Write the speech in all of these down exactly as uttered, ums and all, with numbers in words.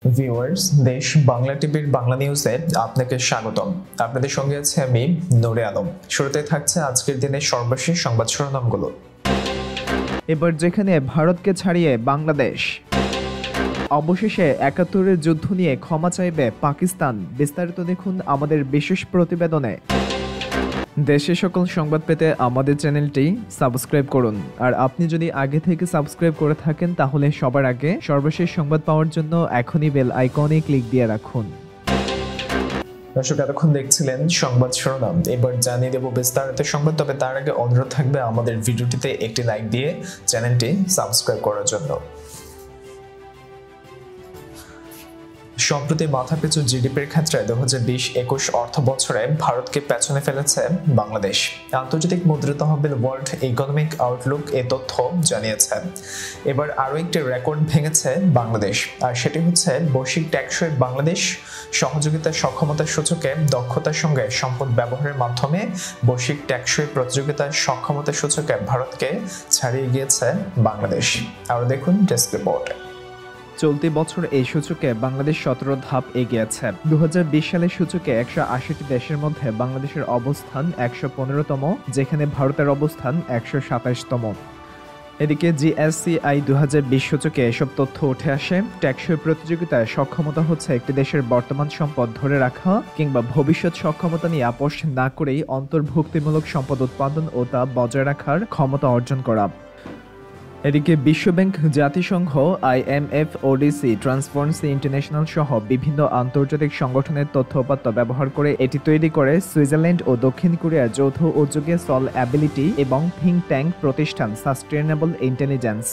Viewers, দেশ বাংলা টিভির বাংলা নিউজে আপনাকে স্বাগতম। আপনাদের সঙ্গে আছে আমি নূরে আলম। শুরুতে থাকছে আজকের দিনের সর্বশেষ সংবাদ শিরোনামগুলো। এবার যেখানে ভারতকে ছাড়িয়ে বাংলাদেশ, অবশেষে একাত্তরের যুদ্ধ নিয়ে ক্ষমা চাইবে পাকিস্তান। বিস্তারিত দেখুন আমাদের বিশেষ প্রতিবেদনে। দেশের সকল সংবাদ পেতে আমাদের চ্যানেলটি সাবস্ক্রাইব করুন। আর আপনি যদি আগে থেকে সাবস্ক্রাইব করে থাকেন তাহলে সবার আগে সর্বশেষ সংবাদ পাওয়ার জন্য এখনই বেল আইকনে ক্লিক দিয়ে রাখুন। দর্শক, এতক্ষণ দেখছিলেন সংবাদ শিরোনাম। এবার জানিয়ে দেব বিস্তারিত সংবাদ, তবে তার আগে অনুরোধ থাকবে আমাদের ভিডিওটিতে একটি লাইক দিয়ে চ্যানেলটি সাবস্ক্রাইব করার জন্য। সম্প্রতি মাথাপিছু জিডিপির ক্ষেত্রে দু হাজার বিশ একুশ অর্থ বছরে ভারতকে পেছনে ফেলেছে বাংলাদেশ। আন্তর্জাতিক মুদ্রা তহবিল ওয়ার্ল্ড ইকোনমিক আউটলুক এ তথ্য জানিয়েছে। এবার আরও একটি রেকর্ড ভেঙেছে বাংলাদেশ, আর সেটি হচ্ছে বৈশ্বিক টেকসই বাংলাদেশ সহযোগিতা সক্ষমতা সূচকে দক্ষতার সঙ্গে সম্পদ ব্যবহারের মাধ্যমে বৈশ্বিক টেকসই প্রতিযোগিতা সক্ষমতা সূচকে ভারতকে ছাড়িয়ে গিয়েছে বাংলাদেশ। আরও দেখুন ডেস্ক রিপোর্টে। চলতি বছর এই সূচকে বাংলাদেশ সতেরো ধাপ এগিয়েছে। দু হাজার বিশ সালের সূচকে একশো আশিটি দেশের মধ্যে বাংলাদেশের অবস্থান একশো পনেরোতম, যেখানে ভারতের অবস্থান একশো সাতাশতম। এদিকে জিএসসিআই দু হাজার বিশ সূচকে এসব তথ্য উঠে আসে। টেকসই প্রতিযোগিতায় সক্ষমতা হচ্ছে একটি দেশের বর্তমান সম্পদ ধরে রাখা কিংবা ভবিষ্যৎ সক্ষমতা নিয়ে আপোষ না করেই অন্তর্ভুক্তিমূলক সম্পদ উৎপাদন ও তা বজায় রাখার ক্ষমতা অর্জন করা। এদিকে বিশ্বব্যাংক, জাতিসংঘ, আইএমএফ, ওডিসি, ট্রান্সপারেন্সি ইন্টারন্যাশনাল সহ বিভিন্ন আন্তর্জাতিক সংগঠনের তথ্য উপাত্ত ব্যবহার করে এটি তৈরি করে সুইজারল্যান্ড ও দক্ষিণ কোরিয়ার যৌথ উদ্যোগে সল অ্যাবিলিটি এবং থিঙ্ক ট্যাঙ্ক প্রতিষ্ঠান সাস্টেইনেবল ইন্টেলিজেন্স।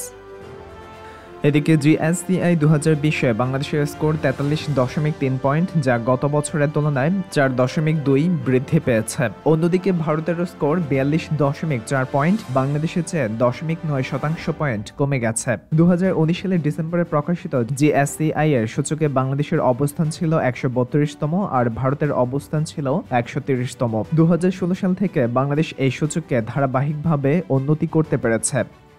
এদিকে জিএসসিআই দু হাজার বিশে বাংলাদেশের স্কোর তেতাল্লিশ দশমিক তিন পয়েন্ট, যা গত বছরের তুলনায় চার দশমিক দুই বৃদ্ধি পেয়েছে। অন্যদিকে ভারতের স্কোর বিয়াল্লিশ দশমিক চার পয়েন্ট, বাংলাদেশের চেয়ে দশমিক নয় শতাংশ পয়েন্ট কমে গেছে। দু হাজার উনিশ সালের ডিসেম্বরে প্রকাশিত জিএসসিআই এর সূচকে বাংলাদেশের অবস্থান ছিল একশো বত্রিশতম আর ভারতের অবস্থান ছিল একশো তিরিশতম। দু হাজার ষোলো সাল থেকে বাংলাদেশ এই সূচকে ধারাবাহিকভাবে উন্নতি করতে পেরেছে।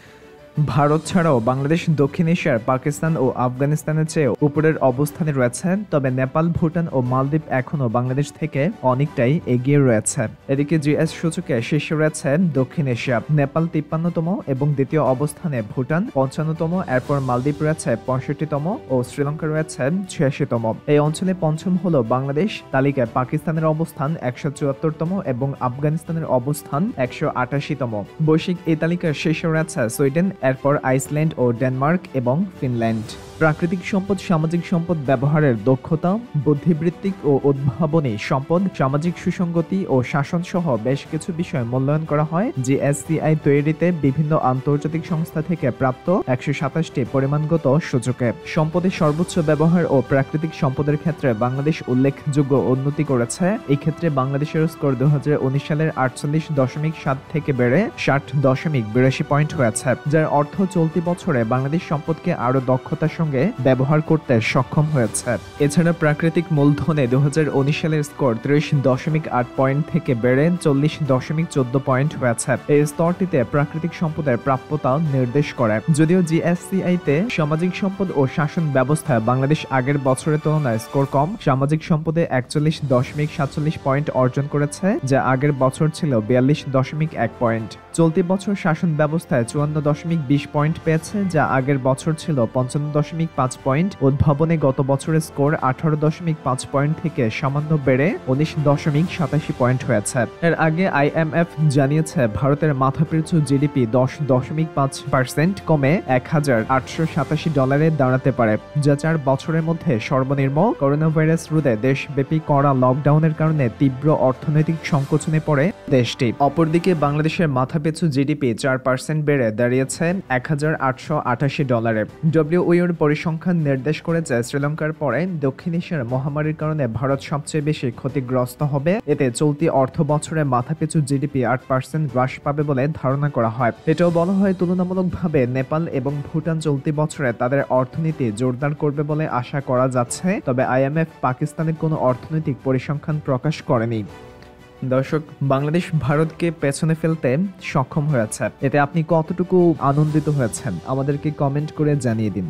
ভারত ছাড়াও বাংলাদেশ দক্ষিণ এশিয়ার পাকিস্তান ও আফগানিস্তানের চেয়ে উপরের অবস্থানে রয়েছে, তবে নেপাল, ভুটান ও মালদ্বীপ এখনও বাংলাদেশ থেকে অনেকটাই এগিয়ে রয়েছে। এদিকে জিএস সূচকে শীর্ষে রয়েছে দক্ষিণ এশিয়া, নেপাল তিপ্পান্নতম এবং দ্বিতীয় অবস্থানে ভুটান পঞ্চান্নতম, এরপর মালদ্বীপ রয়েছে পঁয়ষট্টিতম ও শ্রীলঙ্কা রয়েছে ছিয়াশিতম। এই অঞ্চলে পঞ্চম হল বাংলাদেশ। তালিকায় পাকিস্তানের অবস্থান একশো চুয়াত্তরতম এবং আফগানিস্তানের অবস্থান একশো আটাশিতম। বৈশ্বিক এই তালিকার শীর্ষে রয়েছে সুইডেন, এরপর আইসল্যান্ড ও ডেনমার্ক এবং ফিনল্যান্ড। প্রাকৃতিক সম্পদ, সামাজিক সম্পদ ব্যবহারের দক্ষতা, বুদ্ধিবৃত্তিক ও উদ্ভাবনী সম্পদ, সামাজিক সুসংগতি ও শাসন সহ বেশ কিছু বিষয় মূল্যায়ন করা হয় জিএসসিআই তৈরিতে বিভিন্ন আন্তর্জাতিক সংস্থা থেকে প্রাপ্ত একশো সাতাশটি পরিমাণগত সূচকে। সম্পদের সর্বোচ্চ ব্যবহার ও প্রাকৃতিক সম্পদের ক্ষেত্রে বাংলাদেশ উল্লেখযোগ্য উন্নতি করেছে। এই ক্ষেত্রে বাংলাদেশের স্কোর দু হাজার উনিশ সালের আটচল্লিশ দশমিক সাত থেকে বেড়ে ষাট দশমিক বিরাশি পয়েন্ট হয়েছে, যার অর্থ চলতি বছরে বাংলাদেশ সম্পদকে আরো দক্ষতার সঙ্গে ব্যবহার করতে সক্ষম হয়েছে। এছাড়া প্রাকৃতিক মূলধনে দু হাজার উনিশ সালের স্কোর ত্রিশ দশমিক আট পয়েন্ট থেকে বেড়ে চল্লিশ দশমিক চোদ্দ পয়েন্ট হয়েছে। এই স্তরটিতে প্রাকৃতিক সম্পদের প্রাপ্যতা নির্দেশ করে। যদিও জিএসসিআই তে সামাজিক সম্পদ ও শাসন ব্যবস্থায় বাংলাদেশ আগের বছরের তুলনায় স্কোর কম, সামাজিক সম্পদে একচল্লিশ দশমিক সাতচল্লিশ পয়েন্ট অর্জন করেছে, যা আগের বছর ছিল বিয়াল্লিশ দশমিক এক পয়েন্ট। চলতি বছর শাসন ব্যবস্থায় চুয়ান্ন দশমিক বিশ পয়েন্ট পেয়েছে, যা আগের বছর ছিল পঞ্চান্ন দশমিক পাঁচ পয়েন্ট। উদ্ভাবনে গত বছরের স্কোর আঠারো দশমিক পাঁচ পয়েন্ট থেকে সামান্য বেড়ে উনিশ দশমিক সাতাশি পয়েন্ট হয়েছে। এর আগে আইএমএফ জানিয়েছে ভারতের মাথাপিছু জিডিপি দশ দশমিক পাঁচ পার্সেন্ট কমে এক হাজার আটশো সাতাশি ডলারে দাঁড়াতে পারে, যা চার বছরের মধ্যে সর্বনিম্ন। করোনা ভাইরাস রোধে দেশব্যাপী কড়া লকডাউনের কারণে তীব্র অর্থনৈতিক সংকোচনে পড়ে দেশটি। অপরদিকে বাংলাদেশের মাথাপিছু জিডিপি চার পার্সেন্ট বেড়ে দাঁড়িয়েছে এক হাজার আটশো আটাশি ডলারে। ডব্লিউইউর পরিসংখ্যান নির্দেশ করেছে শ্রীলঙ্কার পরে দক্ষিণ এশিয়ার মহামারীর কারণে ভারত সবচেয়ে বেশি ক্ষতিগ্রস্ত হবে। এতে চলতি অর্থ বছরে মাথাপিছু জিডিপি আট পার্সেন্ট হ্রাস পাবে বলে ধারণা করা হয়। এটাও বলা হয় তুলনামূলকভাবে নেপাল এবং ভুটান চলতি বছরে তাদের অর্থনীতি জোরদার করবে বলে আশা করা যাচ্ছে, তবে আইএমএফ পাকিস্তানের কোনো অর্থনৈতিক পরিসংখ্যান প্রকাশ করেনি। দর্শক, বাংলাদেশ ভারতকে পেছনে ফেলতে সক্ষম হয়েছে। এতে আপনি কতটুকু আনন্দিত হয়েছেন আমাদেরকে কমেন্ট করে জানিয়ে দিন।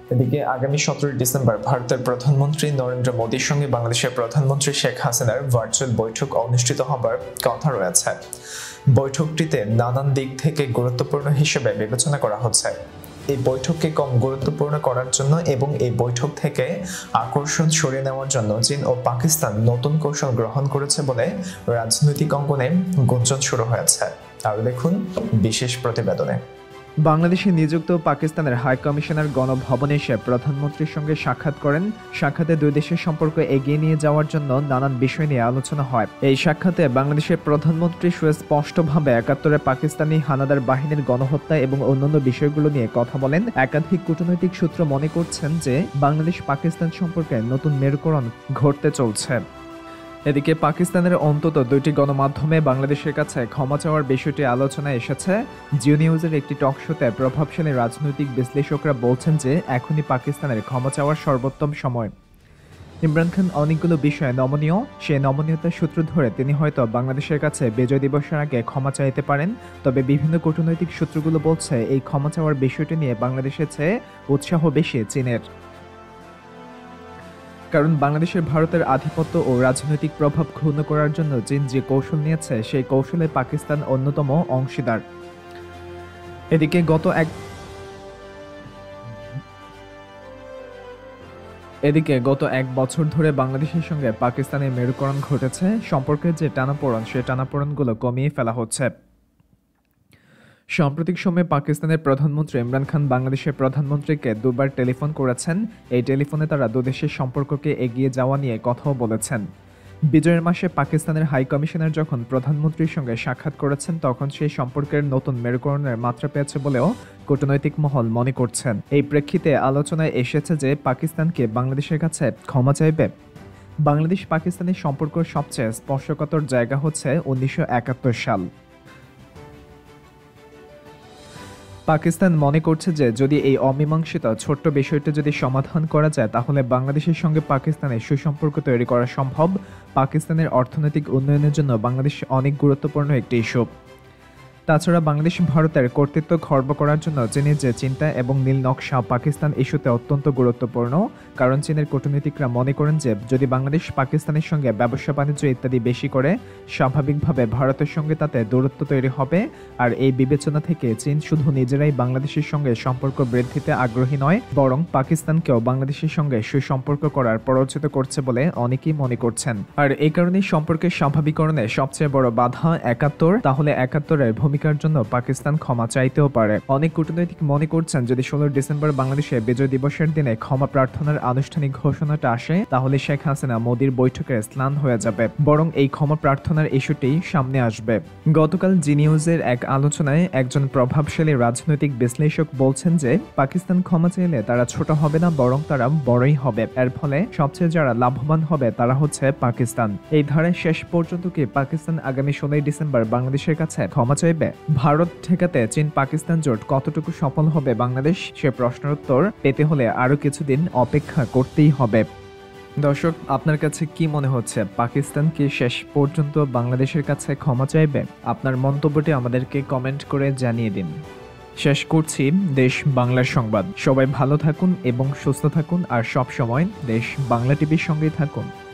এদিকে আগামী সতেরোই ডিসেম্বর ভারতের প্রধানমন্ত্রী নরেন্দ্র মোদীর সঙ্গে বাংলাদেশের প্রধানমন্ত্রী শেখ হাসিনার ভার্চুয়াল বৈঠক অনুষ্ঠিত হবার কথা রয়েছে। বৈঠকটিতে নানান দিক থেকে গুরুত্বপূর্ণ হিসেবে বিবেচনা করা হচ্ছে। এই বৈঠককে কম গুরুত্বপূর্ণ করার জন্য এবং এই বৈঠক থেকে আকর্ষণ সরিয়ে নেওয়ার জন্য চীন ও পাকিস্তান নতুন কৌশল গ্রহণ করেছে বলে রাজনৈতিক অঙ্গনে গুঞ্জন শুরু হয়েছে। আরও দেখুন বিশেষ প্রতিবেদনে। বাংলাদেশে নিযুক্ত পাকিস্তানের হাই কমিশনার গণভবনে এসে প্রধানমন্ত্রীর সঙ্গে সাক্ষাৎ করেন। সাক্ষাতে দুই দেশের সম্পর্ক এগিয়ে নিয়ে যাওয়ার জন্য নানান বিষয় নিয়ে আলোচনা হয়। এই সাক্ষাতে বাংলাদেশের প্রধানমন্ত্রী সুস্পষ্টভাবে একাত্তরে পাকিস্তানি হানাদার বাহিনীর গণহত্যা এবং অন্যান্য বিষয়গুলো নিয়ে কথা বলেন। একাধিক কূটনৈতিক সূত্র মনে করছেন যে বাংলাদেশ পাকিস্তান সম্পর্কে নতুন মেরুকরণ ঘটতে চলছে। এদিকে পাকিস্তানের অন্তত দুইটি গণমাধ্যমে বাংলাদেশের কাছে ক্ষমা চাওয়ার বিষয়টি আলোচনায় এসেছে। জিও নিউজের একটি টক শোতে প্রভাবশালী রাজনৈতিক বিশ্লেষকরা বলছেন যে এখনই পাকিস্তানের ক্ষমা চাওয়ার সর্বোত্তম সময়। ইমরান খান অনেকগুলো বিষয়ে নমনীয়, সেই নমনীয়তার সূত্র ধরে তিনি হয়তো বাংলাদেশের কাছে বিজয় দিবসের আগে ক্ষমা চাইতে পারেন। তবে বিভিন্ন কূটনৈতিক সূত্রগুলো বলছে এই ক্ষমা চাওয়ার বিষয়টি নিয়ে বাংলাদেশের চেয়ে উৎসাহ বেশি চীনের। কারণ বাংলাদেশের ভারতের আধিপত্য ও রাজনৈতিক প্রভাব ক্ষুণ্ণ করার জন্য চীন যে কৌশল নিয়েছে সেই কৌশলে পাকিস্তান অন্যতম অংশীদার। এদিকে গত এক এদিকে গত এক বছর ধরে বাংলাদেশের সঙ্গে পাকিস্তানের মেরুকরণ ঘটেছে। সম্পর্কের যে টানাপোড়েন সেই টানাপোড়েনগুলো কমিয়ে ফেলা হচ্ছে। সাম্প্রতিক সময়ে পাকিস্তানের প্রধানমন্ত্রী ইমরান খান বাংলাদেশের প্রধানমন্ত্রীকে দুবার টেলিফোন করেছেন। এই টেলিফোনে তারা দুদেশের সম্পর্ককে এগিয়ে যাওয়া নিয়ে কথাও বলেছেন। বিজয়ের মাসে পাকিস্তানের হাই কমিশনার যখন প্রধানমন্ত্রীর সঙ্গে সাক্ষাৎ করেছেন তখন সেই সম্পর্কের নতুন মেরুকরণের মাত্রা পেয়েছে বলেও কূটনৈতিক মহল মনে করছেন। এই প্রেক্ষিতে আলোচনায় এসেছে যে পাকিস্তানকে বাংলাদেশের কাছে ক্ষমা চাইবে। বাংলাদেশ পাকিস্তানের সম্পর্ক সবচেয়ে স্পর্শকাতর জায়গা হচ্ছে উনিশশো একাত্তর সাল। পাকিস্তান মনে করছে যে যদি এই অমীমাংসিত ছোট্ট বিষয়টি যদি সমাধান করা যায় তাহলে বাংলাদেশের সঙ্গে পাকিস্তানের সুসম্পর্ক তৈরি করা সম্ভব। পাকিস্তানের অর্থনৈতিক উন্নয়নের জন্য বাংলাদেশ অনেক গুরুত্বপূর্ণ একটি ইস্যু। তাছাড়া বাংলাদেশ ভারতের কর্তৃত্ব খর্ব করার জন্য চীনের যে চিন্তা এবং নীল নকশা পাকিস্তান ইস্যুতে অত্যন্ত গুরুত্বপূর্ণ। কারণ চীনের কূটনীতিকরা মনে করেন যে যদি বাংলাদেশ পাকিস্তানের সঙ্গে ব্যবসা বাণিজ্য ইত্যাদি বেশি করে স্বাভাবিকভাবে ভারতের সঙ্গে তাতে দূরত্ব তৈরি হবে। আর এই বিবেচনা থেকে চীন শুধু নিজেরাই বাংলাদেশের সঙ্গে সম্পর্ক বৃদ্ধিতে আগ্রহী নয়, বরং পাকিস্তানকেও বাংলাদেশের সঙ্গে সুসম্পর্ক করার প্ররোচিত করছে বলে অনেকেই মনে করছেন। আর এই কারণেই সম্পর্কের স্বাভাবিকরণে সবচেয়ে বড় বাধা একাত্তর। তাহলে একাত্তরের ভূমিকার জন্য পাকিস্তান ক্ষমা চাইতেও পারে। অনেক কূটনৈতিক মনে করছেন যদি ষোলোই ডিসেম্বর বাংলাদেশে বিজয় দিবসের দিনে ক্ষমা প্রার্থনার আনুষ্ঠানিক ঘোষণাটা আসে তাহলে শেখ হাসিনা মোদির বৈঠকের স্নান হয়ে যাবে, বরং এই ক্ষমা প্রার্থনার ইস্যুটি সামনে আসবে। গতকাল জি নিউজের এক আলোচনায় একজন প্রভাবশালী রাজনৈতিক বিশ্লেষক বলছেন যে পাকিস্তান ক্ষমা চাইলে তারা ছোট হবে না, বরং তারা বড়ই হবে। এর ফলে সবচেয়ে যারা লাভবান হবে তারা হচ্ছে পাকিস্তান। এই ধারায় শেষ পর্যন্ত কি পাকিস্তান আগামী ষোলোই ডিসেম্বর বাংলাদেশের কাছে ক্ষমা চাইবে? ভারত ঠেকাতে চীন পাকিস্তান জোট কতটুকু সফল হবে বাংলাদেশ, সে প্রশ্নের উত্তর পেতে হলে আরো কিছুদিন অপেক্ষা করতেই হবে। দর্শক, আপনার কাছে কি মনে হচ্ছে, পাকিস্তান কি শেষ পর্যন্ত বাংলাদেশের কাছে ক্ষমা চাইবে? আপনার মন্তব্যটি আমাদেরকে কমেন্ট করে জানিয়ে দিন। শেষ করছি দেশ বাংলার সংবাদ। সবাই ভালো থাকুন এবং সুস্থ থাকুন, আর সব সময় দেশ বাংলা টিভির সঙ্গেই থাকুন।